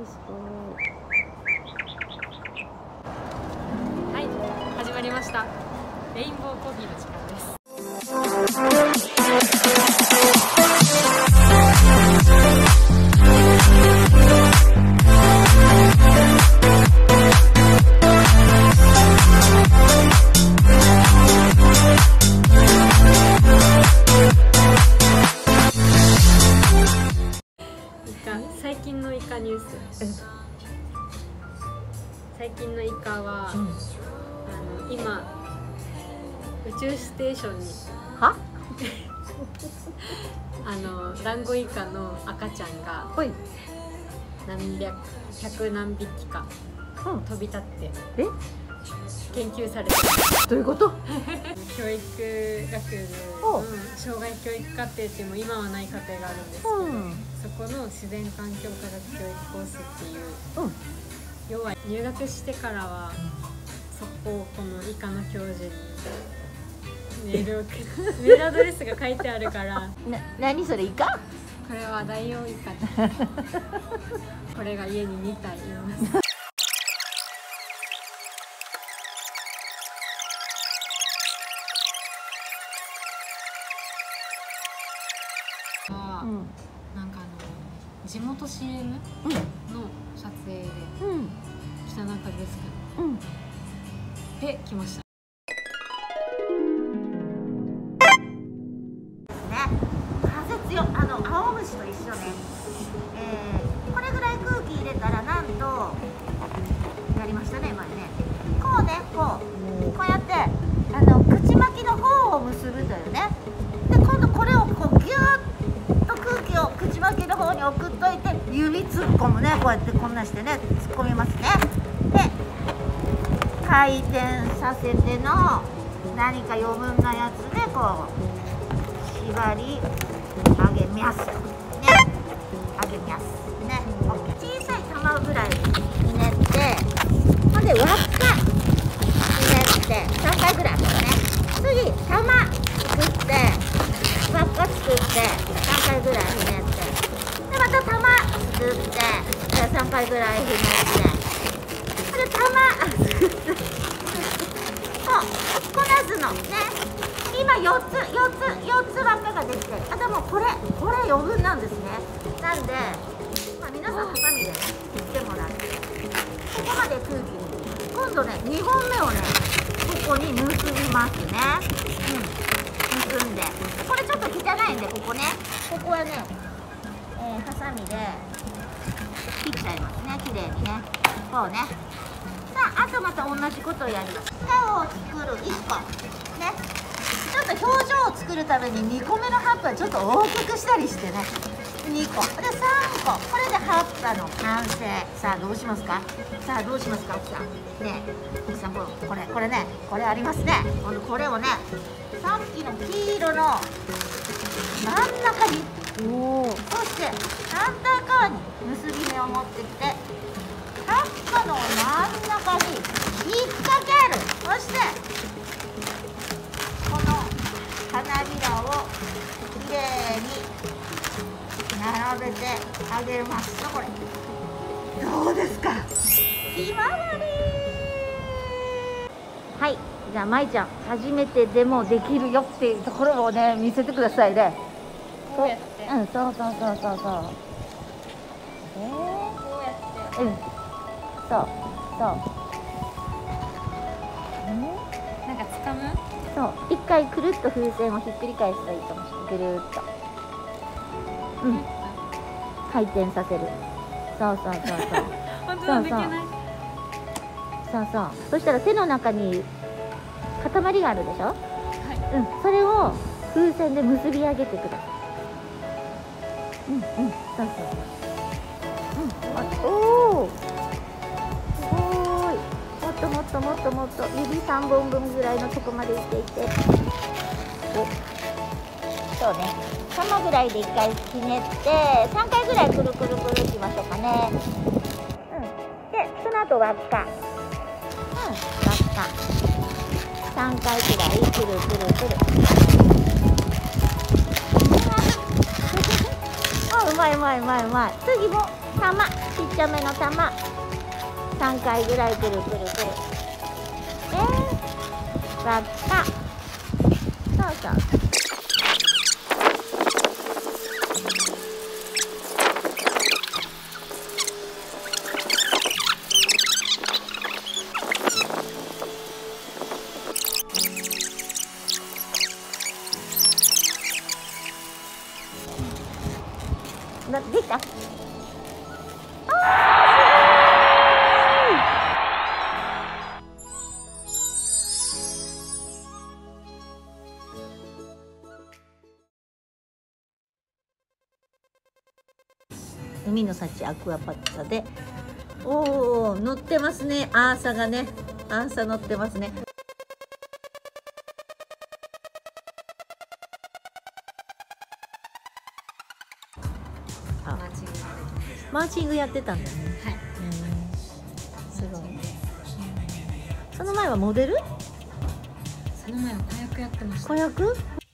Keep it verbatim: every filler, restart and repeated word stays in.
すごい。 はい、始まりました。レインボーコーヒーの時間です。最近のイカニュース。最近のイカは、うん、あの今宇宙ステーションにはあのダンゴイカの赤ちゃんが何百百何匹か飛び立って研究されてる。 どういうこと？ 教育学部の障害教育課程っていうも今はない課程があるんですけど、うん、そこの自然環境科学教育コースっていう、うん、要は入学してからはそここのイカの教授にメールをメールアドレスが書いてあるからな、 何それイカ？ これはダイオウイカこれが家ににたいいます。うん、なんかあの地元 シーエム の撮影で、うん、北中ですけど、うん、で来ました。 ね、風強い、あの青虫と一緒ね、えー、これぐらい空気入れたらなんとやりましたね前ね。こうね、こうこうやってあの口巻きの方を結ぶというね。で今度これをこうギューッ空気を口巻きの方に送っといて指突っ込むね。こうやってこんなしてね突っ込みますね。で回転させての何か余分なやつでこう縛り上げますね。上げますね。小さい玉ぐらいひねってほんで輪っかひねってさんかいぐらいね。次玉作って輪っか作ってさんかいぐらいひねって、でまた玉作ってさんかいぐらいひねって、で玉作ってこうこなすのね。今よっつよっつよっつ輪っかができて、あでもこれこれ余分なんですね。なんで、まあ、皆さんハサミでね切ってもらってここまで空気に今度ねにほんめをねここに結びますね。うん結んで、これちょっと汚いんでここね、ここはね、えー、ハサミで切っちゃいますね。きれいにねこうね。さああとまた同じことをやります。蓋を作るいっこね。ちょっと表情を作るためににこめの葉っぱをちょっと大きくしたりしてね。にこでさんこ、これで葉っぱの完成。さあどうしますか？さあどうしますか奥さんね。奥さんこれこれねこれありますね。これをねさっきの黄色の真ん中に、おそして反対側に結び目を持ってきて葉っぱの真ん中に引っ掛ける。そしてこの花びらをきれいに並べてあげますよ。これどうですか？ひまわり。はい、じゃあまいちゃん初めてでもできるよっていうところをね見せてくださいね。 こうやって、 うん、そうそうそうそうそう。えー、 こうやって、 うん、そうそう。 なんか掴む？ そう、一回くるっと風船をひっくり返すといいかもしれない。ぐるーっと、うん、回転させる。そうそうそうそう。 本当だ、できない。 そうそう。そしたら手の中に塊があるでしょ。はい。うん、それを風船で結び上げてください。うんうん、そうそう。うん、おお。すごーい。もっともっともっともっと指さんぼんぶんぐらいのとこまでいっていって。お。そうね。玉ぐらいで一回ひねってさんかいぐらいくるくるくるいきましょうかね。うん。で、その後輪っか。うん、輪っか。さんかいくらいくるくるくる。あ、うままいうまいうまいうまい。次も玉、ちっちゃめの玉さんかいぐらいくるくるくる。えー、割った。そうそう。な、できた。あー、海の幸アクアパッツァで、おお、乗ってますね。アーサがね、アーサ乗ってますね。あ、マーチングやってたんだね。 はい。 すごい。その前はモデル？ その前は子役やってました。 子役？